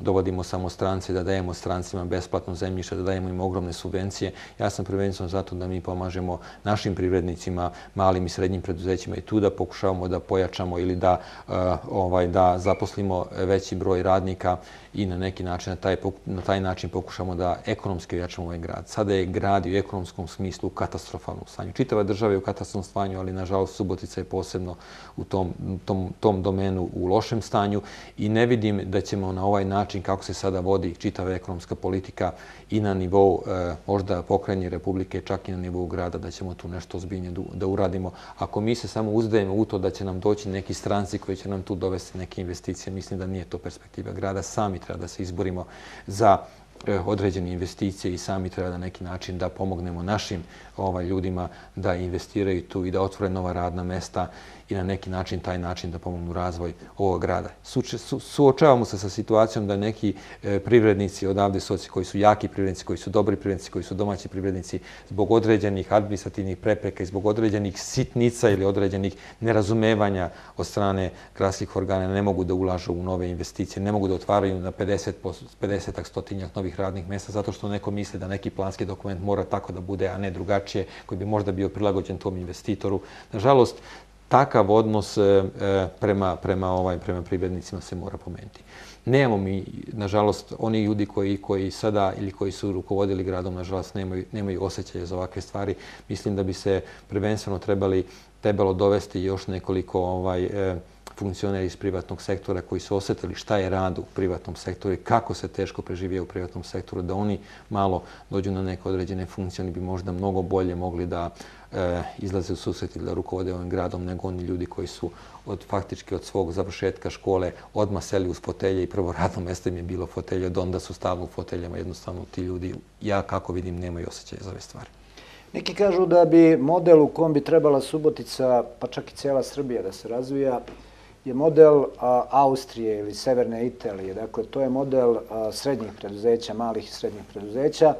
dovodimo samo strance, da dajemo strancima besplatno zemljište, da dajemo im ogromne subvencije. Ja sam prvenstveno zato da mi pomažemo našim privrednicima, malim i srednjim preduzećima i tu da pokušavamo da pojačamo ili da, ovaj, da zaposlimo veći broj radnika i na neki način, na taj, na taj način pokušamo da ekonomski ojačamo ovaj grad. Sada je grad u ekonomskom smislu u katastrofalnom stanju. Čitava država je u katastrofalnom stanju, ali nažalost Subotica je posebno u tom, tom, tom domenu u lošem stanju i ne vidim da ćemo na ovaj način kako se sada vodi čitava ekonomska politika i na nivou e, možda pokrajine Republike, čak i na nivou grada, da ćemo tu nešto ozbiljnije da uradimo. Ako mi se samo uzdajemo u to da će nam doći neki stranci koji će nam tu dovesti neke investicije, mislim da nije to perspektiva grada. Sami treba da se izborimo za određene investicije i sami treba na neki način da pomognemo našim ovaj, ljudima da investiraju tu i da otvore nova radna mesta i na neki način, taj način da pomognu razvoj ovog grada. Suče, su, suočavamo se sa situacijom da neki e, privrednici odavde soci koji su jaki privrednici, koji su dobri privrednici, koji su domaći privrednici, zbog određenih administrativnih prepreka i zbog određenih sitnica ili određenih nerazumevanja od strane gradskih organa ne mogu da ulažu u nove investicije, ne mogu da otvaraju na pedeset, pedeset stotinjak novih radnih mjesta zato što neko misli da neki planski dokument mora tako da bude, a ne drugačije, koji bi možda bio prilagođen tom investitoru. Nažalost, takav odnos e, prema, prema, ovaj, prema privrednicima se mora pomenuti. Nemamo mi, nažalost, oni ljudi koji, koji sada ili koji su rukovodili gradom, nažalost, nemaju, nemaju osjećaje za ovakve stvari. Mislim da bi se prvenstveno trebali, trebalo dovesti još nekoliko ovaj, e, funkcioneri iz privatnog sektora koji su osjetili šta je rad u privatnom sektoru i kako se teško preživije u privatnom sektoru, da oni malo dođu na neke određene funkcije, oni bi možda mnogo bolje mogli da e, izlaze u susret ili da rukovode ovim gradom nego oni ljudi koji su od, faktički od svog završetka škole odmah seli uz fotelje i prvo radno mjesto im je bilo fotelje, od onda su stalno u foteljama. Jednostavno ti ljudi, ja kako vidim, nemaju osjećaje za ove stvari. Neki kažu da bi model u kom bi trebala Subotica, pa čak i cijela Srbija da se razvija, je model a, Austrije ili Severne Italije. Dakle, to je model a, srednjih preduzeća, malih i srednjih preduzeća,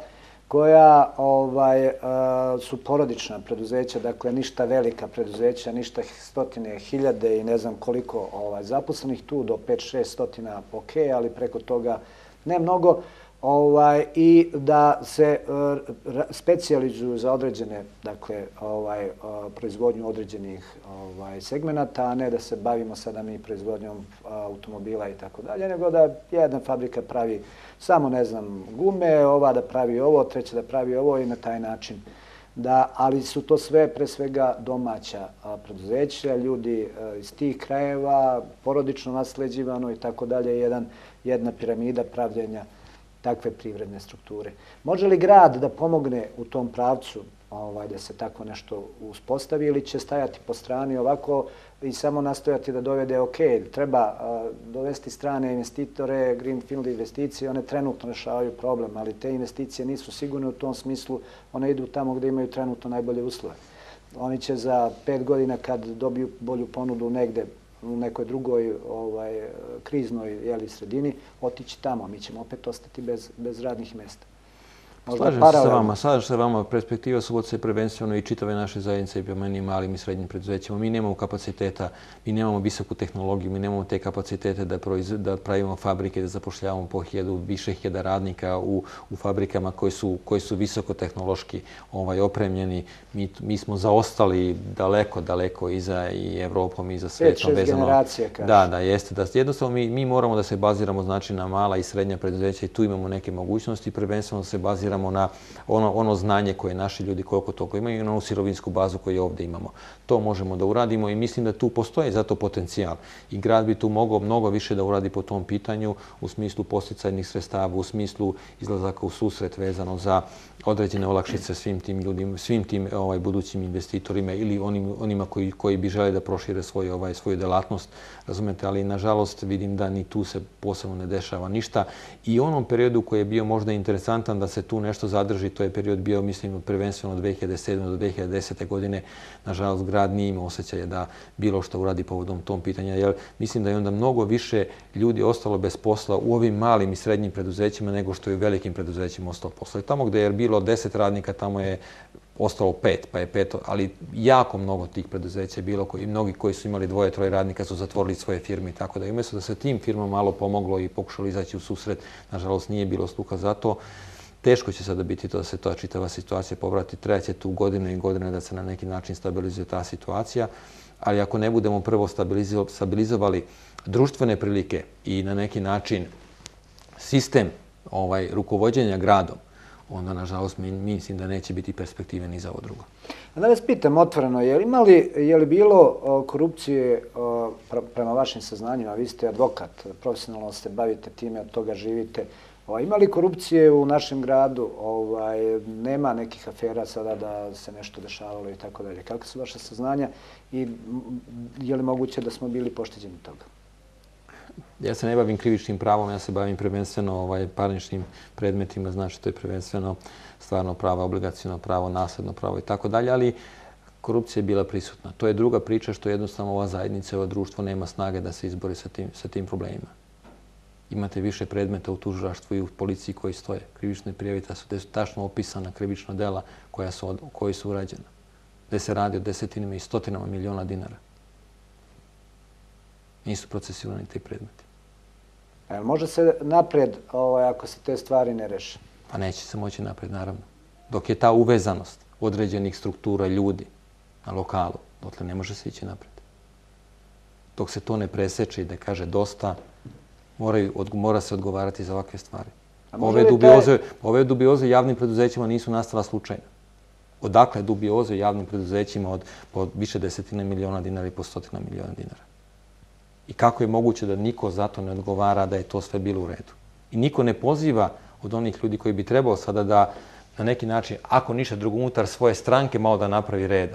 koja ovaj, a, su porodična preduzeća, dakle, ništa velika preduzeća, ništa stotine hiljade i ne znam koliko ovaj, zaposlenih tu, do pet šest stotina ok, ali preko toga ne mnogo. Ovaj, i da se uh, specijalizuju za određene, dakle, ovaj, uh, proizvodnju određenih ovaj, segmenata, a ne da se bavimo sada mi proizvodnjom uh, automobila i tako dalje, nego da jedna fabrika pravi samo, ne znam, gume, ova da pravi ovo, treća da pravi ovo i na taj način. Da, ali su to sve pre svega domaća a, preduzeća, ljudi a, iz tih krajeva, porodično nasleđivano i tako dalje, jedan, jedna piramida pravljenja takve privredne strukture. Može li grad da pomogne u tom pravcu ovaj, da se tako nešto uspostavi ili će stajati po strani ovako i samo nastojati da dovede ok, treba a, dovesti strane investitore, greenfield investicije, one trenutno rešavaju problem, ali te investicije nisu sigurne u tom smislu, one idu tamo gdje imaju trenutno najbolje uslove. Oni će za pet godina kad dobiju bolju ponudu negde u nekoj drugoj ovaj, kriznoj jeli, sredini, otići tamo. Mi ćemo opet ostati bez, bez radnih mjesta. Slažem se sa vama. Slažem se sa vama. Perspektiva Subotice je prvenstveno i čitave naše zajednice i prema meni malim i srednjim preduzećima. Mi nemamo kapaciteta, mi nemamo visoku tehnologiju, mi nemamo te kapacitete da, proiz... da pravimo fabrike, da zapošljavamo po hiljadu, više hiljada radnika u, u fabrikama koji su, koji su visoko tehnološki ovaj, opremljeni. Mi, mi smo zaostali daleko, daleko i za i Evropom i za svetom. pet šest generacija, kaže. Da, da, jeste. Da, jednostavno mi, mi moramo da se baziramo znači, na mala i srednja preduzeća i tu imamo neke mogućnosti. Prvenstveno se baziramo na ono, ono znanje koje naši ljudi koliko toliko imaju i na onu sirovinsku bazu koju ovdje imamo. To možemo da uradimo i mislim da tu postoji zato potencijal. I grad bi tu mogao mnogo više da uradi po tom pitanju u smislu posticajnih sredstava, u smislu izlazaka u susret vezano za određene olakšice svim tim ljudima, svim tim ovaj, budućim investitorima ili onim, onima koji, koji bi žele da prošire svoj, ovaj, svoju delatnost. Razumete, ali nažalost vidim da ni tu se posebno ne dešava ništa. I u onom periodu koji je bio možda interesantan da se tu nešto zadrži, to je period bio, mislim, prvenstveno od dve hiljade sedme do dve hiljade desete godine. Nažalost, grad nije imao osjećaja da bilo što uradi povodom tom pitanja, jer mislim da je onda mnogo više ljudi ostalo bez posla u ovim malim i srednjim preduzećima nego što je u velikim preduzećima ostalo posla. I tamo gdje je bilo deset radnika, tamo je ostalo pet, pa je pet, ali jako mnogo tih preduzeća je bilo i mnogi koji su imali dvoje, troje radnika su zatvorili svoje firme i tako da. I umjesto da se tim firmama malo pomoglo i pokušalo izaći u susret, nažalost nije bilo sluha za to. Teško će sada biti to da se ta čitava situacija povrati. Treće tu godine i godine da se na neki način stabilizuje ta situacija, ali ako ne budemo prvo stabilizovali društvene prilike i na neki način sistem ovaj, rukovođenja gradom, onda, nažalost, mislim da neće biti perspektive ni za ovo drugo. Da vas pitam otvoreno, je li, imali, je li bilo korupcije prema vašim saznanjima? Vi ste advokat, profesionalno se bavite time, od toga živite. Ima li korupcije u našem gradu? Ovaj, nema nekih afera sada da se nešto dešavalo i tako dalje. Kakve su vaše saznanja i je li moguće da smo bili pošteđeni toga? Ja se ne bavim krivičnim pravom, ja se bavim prvenstveno ovaj, parničnim predmetima, znači to je prvenstveno stvarno pravo, obligacijno pravo, nasledno pravo i tako dalje, ali korupcija je bila prisutna. To je druga priča što jednostavno ova zajednica, ovo društvo nema snage da se izbori sa tim, sa tim problemima. Imate više predmeta u tužilaštvu i u policiji koji stoje. Krivične prijave su gde su tačno opisana krivična dela koja su, koji su urađena. Gde se radi o desetinama i stotinama miliona dinara. Nisu procesirani te predmeti. A može se napred ovaj, ako se te stvari ne reše? Pa neće se moći napred, naravno. Dok je ta uvezanost određenih struktura ljudi na lokalu, dotle ne može se ići napred. Dok se to ne preseče i da kaže dosta, moraju, od, mora se odgovarati za ovakve stvari. Ove dubioze, taj... ove dubioze javnim preduzećima nisu nastala slučajno. Odakle dubioze javnim preduzećima od po više desetina miliona dinara i po stotina miliona dinara? I kako je moguće da niko za to ne odgovara da je to sve bilo u redu? I niko ne poziva od onih ljudi koji bi trebao sada da na neki način, ako ništa drugo unutar svoje stranke, malo da napravi reda.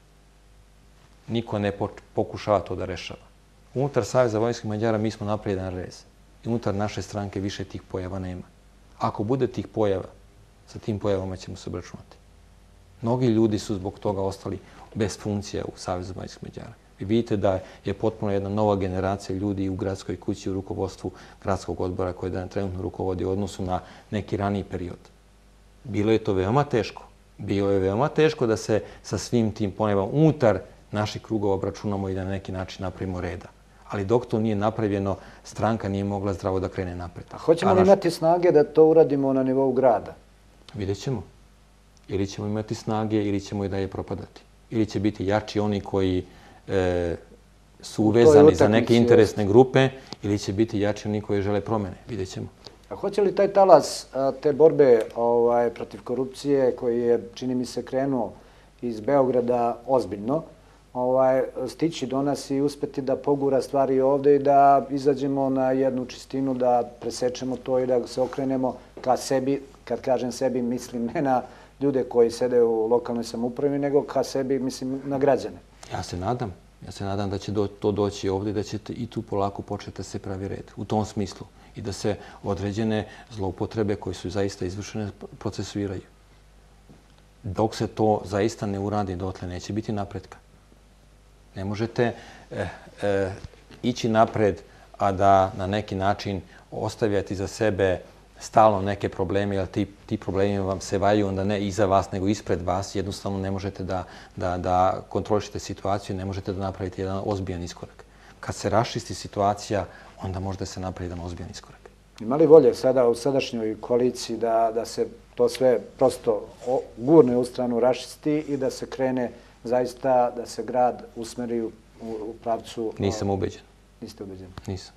Niko ne pokušava to da rešava. Unutar Saveza vojvođanskih Mađara mi smo napravili jedan rez. I unutar naše stranke više tih pojava nema. Ako bude tih pojava, sa tim pojavama ćemo se obračunati. Mnogi ljudi su zbog toga ostali bez funkcija u Savezu vojvođanskih Mađara. Vi vidite da je potpuno jedna nova generacija ljudi u gradskoj kući u rukovodstvu gradskog odbora koji dan trenutno rukovodi u odnosu na neki raniji period. Bilo je to veoma teško. Bilo je veoma teško da se sa svim tim pojavama unutar naših krugova obračunamo i da na neki način napravimo reda. Ali dok to nije napravljeno, stranka nije mogla zdravo da krene napred. A hoćemo li imati snage da to uradimo na nivou grada? Vidjet ćemo. Ili ćemo imati snage ili ćemo i dalje propadati. Ili će biti jači oni koji e, su uvezani za neke interesne grupe, ili će biti jači oni koji žele promene. Vidjet ćemo. A hoće li taj talas te borbe ovaj, protiv korupcije koji je, čini mi se, krenuo iz Beograda ozbiljno, ovaj, stići do nas i uspeti da pogura stvari ovde i da izađemo na jednu čistinu, da presečemo to i da se okrenemo ka sebi, kad kažem sebi, mislim ne na ljude koji sede u lokalnoj samoupravi, nego ka sebi, mislim, na građane. Ja se nadam. Ja se nadam da će do, to doći ovde i da će i tu polako početi da se pravi red. U tom smislu. I da se određene zloupotrebe koje su zaista izvršene procesuiraju. Dok se to zaista ne uradi, dotle neće biti napretka. Ne možete e, e, ići napred, a da na neki način ostavljati za sebe stalno neke probleme, jer ti, ti problemi vam se valju onda ne iza vas, nego ispred vas. Jednostavno ne možete da, da, da kontrolišete situaciju, ne možete da napravite jedan ozbiljan iskorak. Kad se raščisti situacija, onda možda se napravi jedan ozbiljan iskorak. Ima li volje sada u sadašnjoj koaliciji da, da se to sve prosto gurne u stranu raščisti i da se krene zaista da se grad usmeri u, u pravcu... Nisam ubeđen. Niste ubeđeni? Nisam.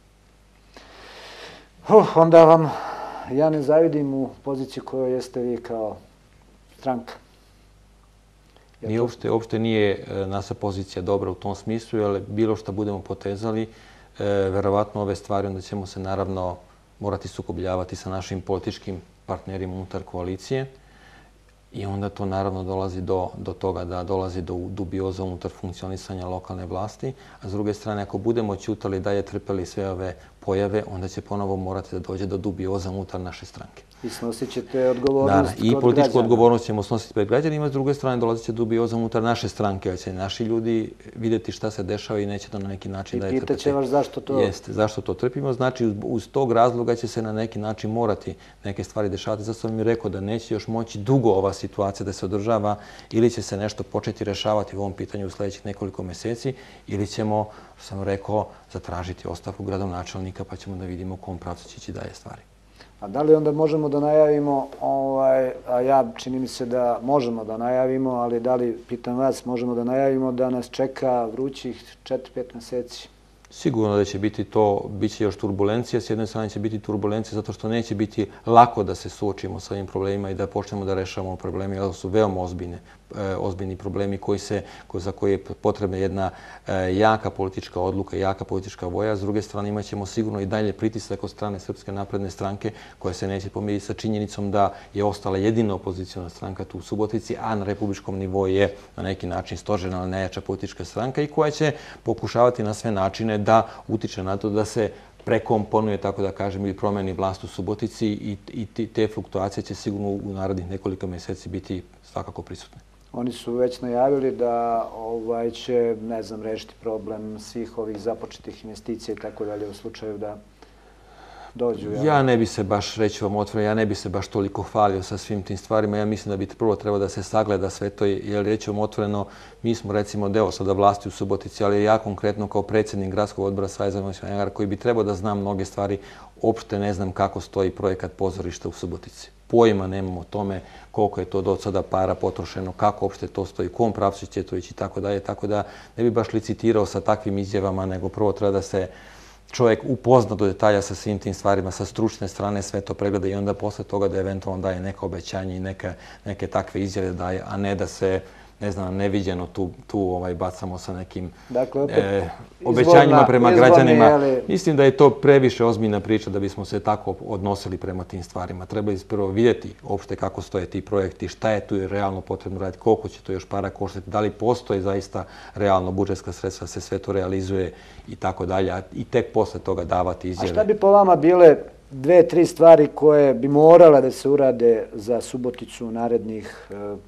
Uh, onda vam ja ne zavidim u poziciji kojoj jeste vi kao stranka. Ja nije, to... uopšte, uopšte nije naša pozicija dobra u tom smislu, jer bilo što budemo potezali, e, verovatno ove stvari onda ćemo se naravno morati sukobljavati sa našim političkim partnerima unutar koalicije. I onda to naravno dolazi do, do toga da dolazi do dubioza unutar funkcionisanja lokalne vlasti. A s druge strane, ako budemo ćutali da je trpeli sve ove pojave, onda će ponovo morati da dođe do dubioza unutar naše stranke. I snosit ćete odgovornost kod građana. I političku odgovornost ćemo snositi pred građanima, s druge strane dolazit će dubioza unutar naše stranke, jer će naši ljudi vidjeti šta se dešava i neće to na neki način da je trpite. I pitaće vas zašto to... Jeste, zašto to trpimo. Znači, uz tog razloga će se na neki način morati neke stvari dešavati. Zato sam mi rekao da neće još moći dugo ova situacija da se održava ili će se nešto početi rešavati u ovom pitanju u sljedećih nekoliko mjeseci ili ćemo, što sam rekao, zatražiti ostavku gradonačelnika pa ćemo da vidimo u kom pravcu će ići dalje stvari. A da li onda možemo da najavimo, ovaj, a ja čini mi se da možemo da najavimo, ali da li, pitam vas, možemo da najavimo da nas čeka vrućih četiri pet mjeseci? Sigurno da će biti to, bit će još turbulencija, s jedne strane će biti turbulencija zato što neće biti lako da se suočimo sa ovim problemima i da počnemo da rešavamo probleme, jer su veoma ozbiljne, ozbiljni problemi koji se, za koje je potrebna jedna jaka politička odluka, jaka politička volja. S druge strane imat ćemo sigurno i dalje pritisak od strane Srpske napredne stranke koja se neće pomiriti sa činjenicom da je ostala jedina opozicijona stranka tu u Subotici, a na republičkom nivou je na neki način stožerna najjača politička stranka i koja će pokušavati na sve načine da utiče na to da se prekomponuje, tako da kažem, ili promeni vlast u Subotici i, i te fluktuacije će sigurno u narednih nekoliko mjeseci biti svakako prisutne. Oni su već najavili da ovaj, će, ne znam, rešiti problem svih ovih započetih investicija i tako dalje u slučaju da dođu. Ja, ja ne bi se baš, reći vam otvoreno, ja ne bi se baš toliko hvalio sa svim tim stvarima. Ja mislim da bi prvo trebalo da se sagleda sve to, jer reći vam otvoreno, mi smo recimo deo sada vlasti u Subotici, ali ja konkretno kao predsjednik gradskog odbora Saveza vojvođanskih Mađara koji bi trebao da znam mnoge stvari, uopšte ne znam kako stoji projekat pozorišta u Subotici. Pojma nemamo o tome koliko je to do sada para potrošeno, kako uopšte to stoji, kom pravcu će to ići i tako dalje. Tako da ne bi baš licitirao sa takvim izjavama, nego prvo treba da se čovjek upozna do detalja sa svim tim stvarima, sa stručne strane sve to pregleda i onda posle toga da eventualno daje neka obećanja i neke, neke takve izjave daje, a ne da se ne znam, neviđeno tu, tu ovaj, bacamo sa nekim dakle, opet, e, obećanjima prema građanima. Ali... Mislim da je to previše ozbiljna priča da bismo se tako odnosili prema tim stvarima. Treba prvo vidjeti uopšte kako stoje ti projekti, šta je tu realno potrebno raditi, koliko će to još para koštati, da li postoje zaista realno budžetska sredstva, se sve to realizuje i tako dalje, i tek posle toga davati izjave. A šta bi po vama bile dve, tri stvari koje bi morale da se urade za Suboticu u narednih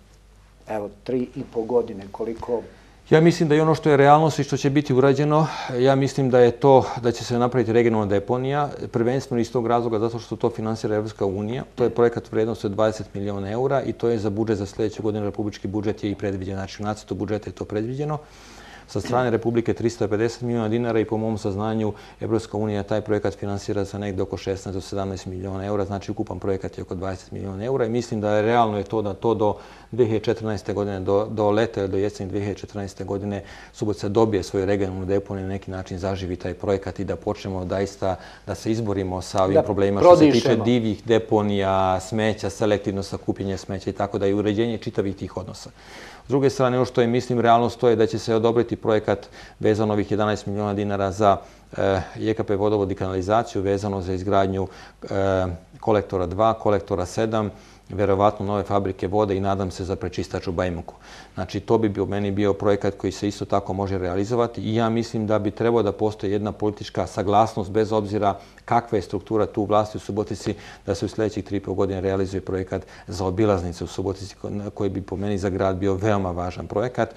evo, tri i po godine, koliko... Ja mislim da je ono što je realnost i što će biti urađeno, ja mislim da je to da će se napraviti regionalna deponija, prvenstveno iz tog razloga zato što to finansira Evropska unija. To je projekat vrijednosti od dvadeset miliona eura i to je za budžet za sljedeću godinu, republički budžet je i predviđen, znači u nacrtu budžeta je to predviđeno. Sa strane Republike tristo pedeset miliona dinara i po mom saznanju Evropska unija taj projekat finansira za negdje oko šesnaest do sedamnaest miliona eura, znači ukupan projekat je oko dvadeset miliona eura i mislim da je realno je to da to do dve hiljade četrnaeste. godine, do, do leta ili do jeseni dve hiljade četrnaeste. godine Subotica dobije svoju regionalnu deponiju i na neki način zaživi taj projekat i da počnemo daista da se izborimo sa ovim da problemima što se tiče divih deponija, smeća, selektivno sakupljanje smeća i tako da je uređenje čitavih tih odnosa. S druge strane, ono što je, mislim, realnost to je da će se odobriti projekat vezano ovih jedanaest miliona dinara za e, J K P vodovod i kanalizaciju, vezano za izgradnju e, kolektora dva, kolektora sedam, verovatno nove fabrike vode i nadam se za prečistač u Bajmuku. Znači, to bi bio, meni bio projekat koji se isto tako može realizovati i ja mislim da bi trebalo da postoji jedna politička saglasnost bez obzira kakva je struktura tu vlasti u Subotici, da se u sljedećih tri i pol godine realizuje projekat za obilaznice u Subotici koji bi po meni za grad bio veoma važan projekat.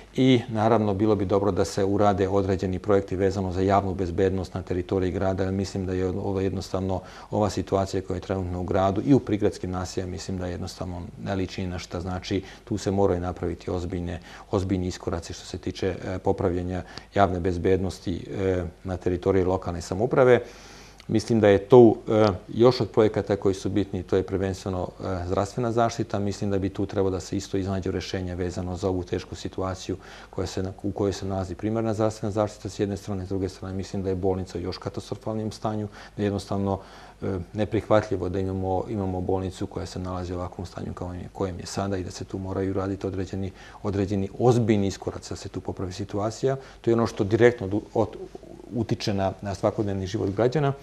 I naravno bilo bi dobro da se urade određeni projekti vezano za javnu bezbednost na teritoriji grada, jer mislim da je ovo jednostavno ova situacija koja je trenutno u gradu i u prigradskim naseljima, mislim da jednostavno ne liči na šta. Znači tu se moraju napraviti ozbiljne, ozbiljni iskoraci što se tiče e, popravljanja javne bezbednosti e, na teritoriji lokalne samouprave. Mislim da je to e, još od projekata koji su bitni, to je prvenstveno e, zdravstvena zaštita. Mislim da bi tu trebalo da se isto iznađu rešenja vezano za ovu tešku situaciju koja se, u kojoj se nalazi primarna zdravstvena zaštita s jedne strane, s druge strane mislim da je bolnica u još katastrofalnijem stanju, da je jednostavno e, neprihvatljivo da imamo, imamo bolnicu koja se nalazi u ovakvom stanju kao je, kojem je sada i da se tu moraju raditi određeni, određeni ozbiljni iskoraci da se tu popravi situacija. To je ono što direktno od, utiče na, na svakodnevni život građana.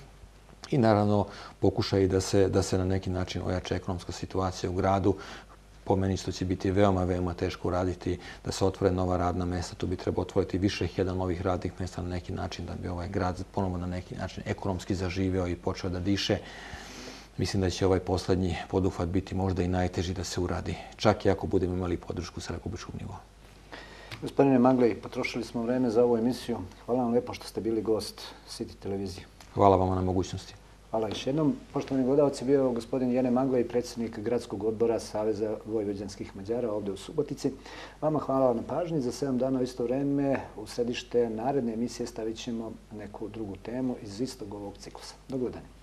I naravno pokušaj da se, da se na neki način ojača ekonomska situacija u gradu. Po meni što će biti veoma, veoma teško uraditi da se otvore nova radna mjesta. Tu bi trebalo otvoriti više hiljada novih radnih mjesta na neki način da bi ovaj grad ponovo na neki način ekonomski zaživio i počeo da diše. mislim da će ovaj poslednji poduhvat biti možda i najteži da se uradi, čak i ako budemo imali podršku sa republičkog nivoa. Gospodine Maglej, potrošili smo vreme za ovu emisiju. Hvala vam lepo što ste bili gost City televizije. Hvala vama na mogućnosti. Hvala još jednom. Poštovani gledalci, bio je gospodin Jene Maglej, predsjednik Gradskog odbora Saveza vojvođanskih Mađara ovdje u Subotici. Vama hvala na pažnji. Za sedam dana u isto vreme u središte naredne emisije stavit ćemo neku drugu temu iz istog ovog ciklusa. Dogodanje.